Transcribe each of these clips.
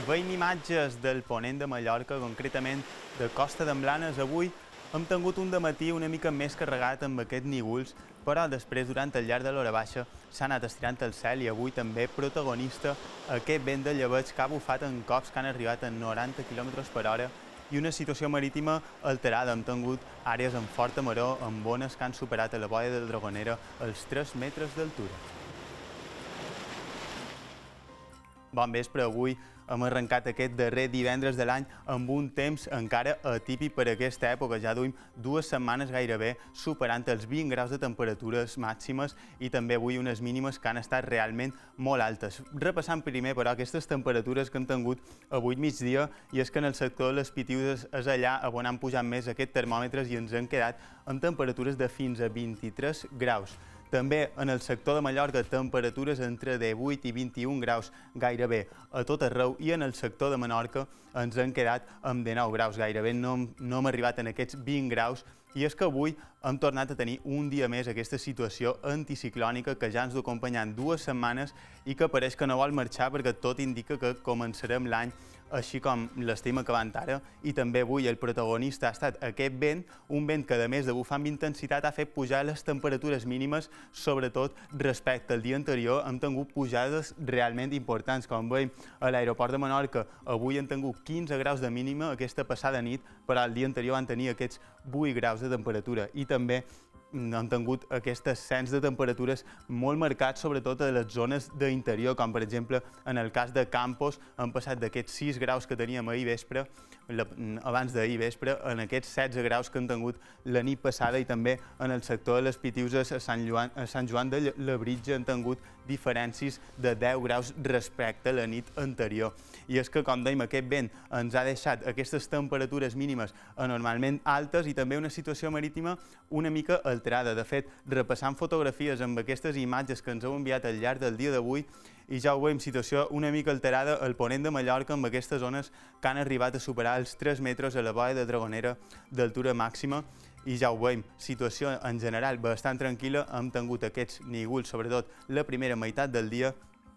Veiem imatges del ponent de Mallorca, concretament de Costa d'en Blanes. Avui hem tingut un dematí una mica més carregat amb aquests nígols, però després, durant el llarg de l'hora baixa, s'ha anat estirant el cel i avui també protagonista aquest vent de llebeig que ha bufat en cops que han arribat a 90 km per hora i una situació marítima alterada. Hem tingut àrees amb forta maror, amb ones que han superat a la boia del Dragonera els 3 metres d'altura. Bon vespre, avui hem arrencat aquest darrer divendres de l'any amb un temps encara atípic per aquesta època. Ja duim 2 setmanes gairebé superant els 20 graus de temperatures màximes i també avui unes mínimes que han estat realment molt altes. Repassant primer, però, aquestes temperatures que hem tingut avui migdia, i és que en el sector de les Pitiuses és allà on han pujat més aquests termòmetres i ens han quedat amb temperatures de fins a 23 graus. També en el sector de Mallorca, temperatures entre 18 i 21 graus gairebé a tot arreu, i en el sector de Menorca ens han quedat amb 19 graus, gairebé no hem arribat en aquests 20 graus, i és que avui hem tornat a tenir un dia més aquesta situació anticiclònica que ja ens du acompanyant 2 setmanes i que pareix que no vol marxar, perquè tot indica que començarem l'any així com l'estem acabant ara. I també avui el protagonista ha estat aquest vent, un vent que a més de bufar amb intensitat ha fet pujar les temperatures mínimes, sobretot respecte al dia anterior. Hem tingut pujades realment importants, com veiem a l'aeroport de Menorca. Avui hem tingut 15 graus de mínima aquesta passada nit, però el dia anterior van tenir aquests 8 graus de temperatura, i també han tingut aquest ascens de temperatures molt marcat, sobretot a les zones d'interior, com per exemple en el cas de Campos han passat d'aquests 6 graus que teníem ahir vespre, abans d'ahir vespre, en aquests 16 graus que han tingut la nit passada, i també en el sector de les Pitiuses a Sant Joan de Labritja han tingut diferències de 10 graus respecte a la nit anterior. I és que, com dèiem, aquest vent ens ha deixat aquestes temperatures mínimes anormalment altes i també una situació marítima una mica alterada. De fet, repassant fotografies amb aquestes imatges que ens heu enviat al llarg del dia d'avui, i ja ho veiem, situació una mica alterada al ponent de Mallorca, amb aquestes ones que han arribat a superar els 3 metres a la boia de Dragonera d'altura màxima. I ja ho veiem, situació en general bastant tranquil·la. Hem tingut aquests nígols, sobretot la primera meitat del dia,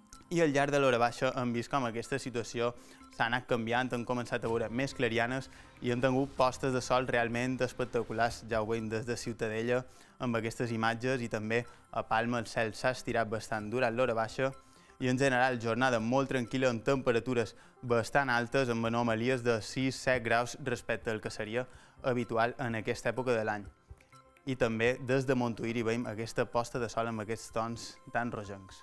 i al llarg de l'hora baixa hem vist com aquesta situació s'ha anat canviant, han començat a veure més clarianes i hem tingut postes de sol realment espectaculars. Ja ho veiem des de Ciutadella amb aquestes imatges, i també a Palma el cel s'ha estirat bastant durant l'hora baixa, i en general jornada molt tranquil·la amb temperatures bastant altes, amb anomalies de 6-7 graus respecte al que seria habitual en aquesta època de l'any. I també des de Montuïri veiem aquesta posta de sol amb aquests tons tan rogencs.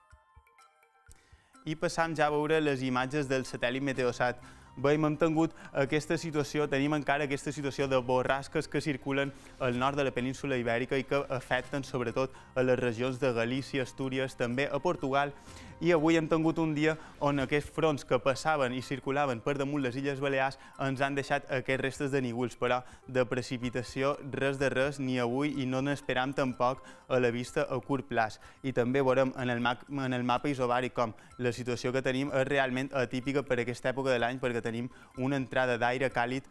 I passam ja a veure les imatges del satèl·lit Meteosat. Veiem, hem tingut aquesta situació, tenim encara aquesta situació de borrasques que circulen al nord de la península Ibèrica i que afecten sobretot a les regions de Galícia, Astúries, també a Portugal. I avui hem tingut un dia on aquests fronts que passaven i circulaven per damunt les Illes Balears ens han deixat aquests restes de nígols, però de precipitació res de res ni avui, i no n'esperam tampoc a la vista a curt plaç. I també veurem en el mapa isobàric com la situació que tenim és realment atípica per aquesta època de l'any, perquè tenim una entrada d'aire càlid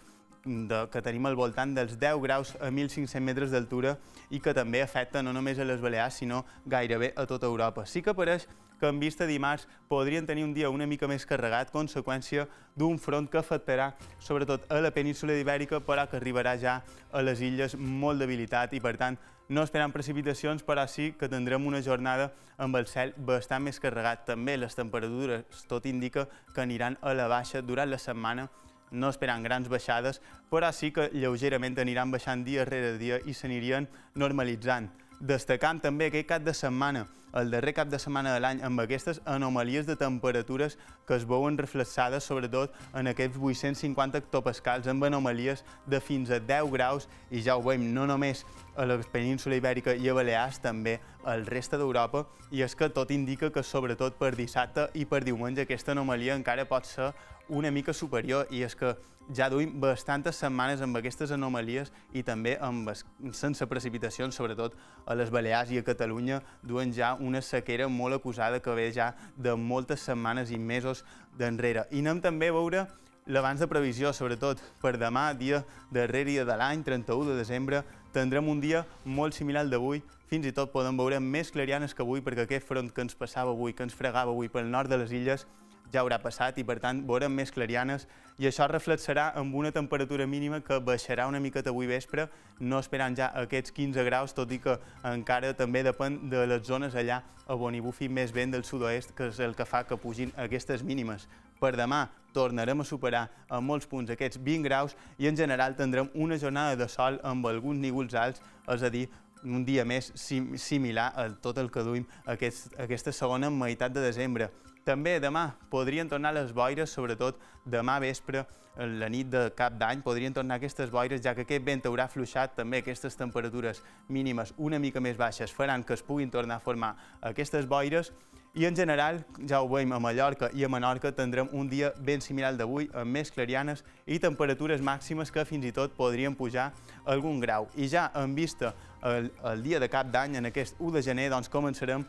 que tenim al voltant dels 10 graus a 1.500 metres d'altura i que també afecta no només a les Balears, sinó gairebé a tota Europa. Sí que pareix que en vista dimarts podrien tenir un dia una mica més carregat, conseqüència d'un front que afectarà sobretot a la península Ibèrica, però que arribarà ja a les illes molt debilitat, i per tant no esperam precipitacions, però sí que tindrem una jornada amb el cel bastant més carregat. També les temperatures tot indica que aniran a la baixa durant la setmana, no esperant grans baixades, però sí que lleugerament aniran baixant dia rere dia i s'anirien normalitzant. Destacant també aquest cap de setmana, el darrer cap de setmana de l'any, amb aquestes anomalies de temperatures que es veuen reflexades sobretot en aquests 850 hectopascals, amb anomalies de fins a 10 graus, i ja ho veiem no només a la península Ibèrica i a Balears, també al reste d'Europa, i és que tot indica que sobretot per dissabte i per diumenge aquesta anomalia encara pot ser una mica superior, i és que ja duim bastantes setmanes amb aquestes anomalies i també sense precipitacions, sobretot a les Balears i a Catalunya duen ja una sequera molt acusada que ve ja de moltes setmanes i mesos d'enrere. I anem també a veure l'abans de previsió, sobretot per demà, dia darrer dia de l'any, 31 de desembre, tindrem un dia molt similar al d'avui. Fins i tot podem veure més clarianes que avui, perquè aquest front que ens passava avui, que ens fregava avui pel nord de les illes, ja haurà passat i, per tant, veurem més clarianes i això reflexarà amb una temperatura mínima que baixarà una miqueta avui vespre, no esperant ja aquests 15 graus, tot i que encara també depèn de les zones allà on hi bufi més vent del sud-oest, que és el que fa que pugin aquestes mínimes. Per demà tornarem a superar en molts punts aquests 20 graus i en general tindrem una jornada de sol amb alguns nívols alts, és a dir, un dia més similar a tot el que duim aquesta segona meitat de desembre. També demà podrien tornar les boires, sobretot demà vespre, la nit de cap d'any, podrien tornar aquestes boires, ja que aquest vent haurà afluixat, també aquestes temperatures mínimes una mica més baixes faran que es puguin tornar a formar aquestes boires i en general, ja ho veiem a Mallorca i a Menorca, tindrem un dia ben similar al d'avui, amb més clarianes i temperatures màximes que fins i tot podrien pujar algun grau. I ja en vista el dia de cap d'any, en aquest 1 de gener, doncs començarem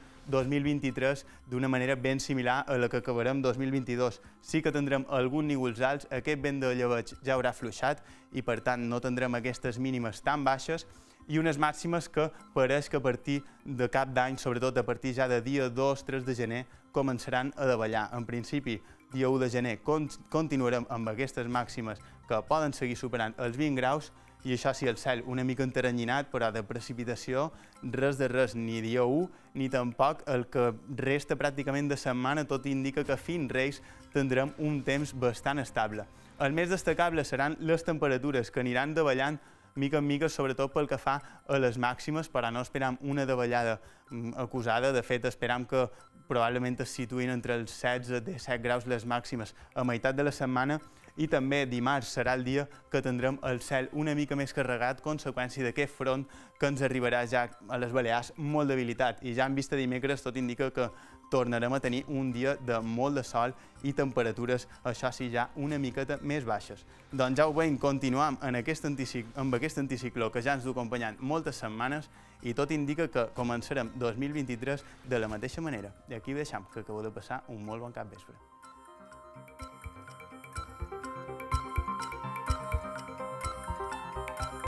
2023 d'una manera ben similar a la que acabarem 2022. Sí que tindrem alguns nívols alts, aquest vent de llebeig ja haurà afluixat i per tant no tindrem aquestes mínimes tan baixes i unes màximes que pareix que a partir de cap d'any, sobretot a partir ja de dia 2-3 de gener, començaran a davallar. En principi, dia 1 de gener continuarem amb aquestes màximes que poden seguir superant els 20 graus i això sí, el cel una mica enteranyinat, però de precipitació, res de res, ni dia 1, ni tampoc el que resta pràcticament de setmana, tot indica que fins Reis tindrem un temps bastant estable. El més destacable seran les temperatures, que aniran davallant mica en mica, sobretot pel que fa a les màximes, però no esperam una davallada acusada. De fet, esperam que probablement es situïn entre els 16 i 17 graus les màximes a meitat de la setmana i també dimarts serà el dia que tindrem el cel una mica més carregat, conseqüència d'aquest front que ens arribarà ja a les Balears molt debilitat. I ja en vista dimecres tot indica que tornarem a tenir un dia de molt de sol i temperatures, això sí, ja una miqueta més baixes. Doncs ja ho veiem, continuam amb aquest anticicló que ja ens du acompanyant moltes setmanes i tot indica que començarem 2023 de la mateixa manera. I aquí deixem que acabeu de passar un molt bon capvespre.